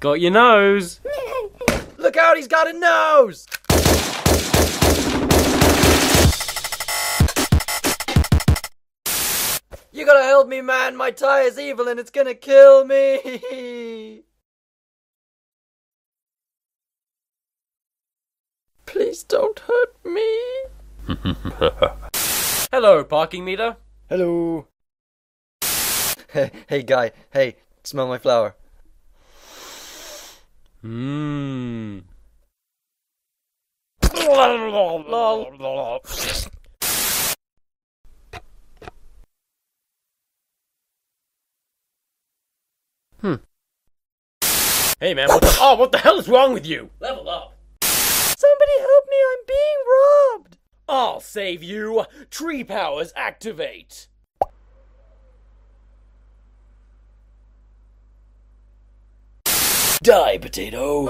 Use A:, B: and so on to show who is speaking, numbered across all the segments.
A: got your nose.
B: Look out, he's got a nose! You gotta help me, man. My tie is evil and it's gonna kill me. Please don't hurt me.
A: Hello, parking meter.
B: Hello. Hey, guy. Hey, smell my flower.
A: Mmm. Hey man, what the hell is wrong with you? Level up.
B: Somebody help me, I'm being robbed.
A: I'll save you. Tree powers activate.
B: Die, potato.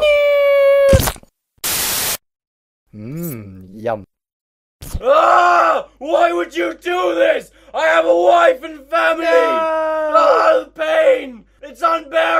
B: Yum.
A: Ah! Why would you do this? I have a wife and family! Ah, the pain! It's unbearable!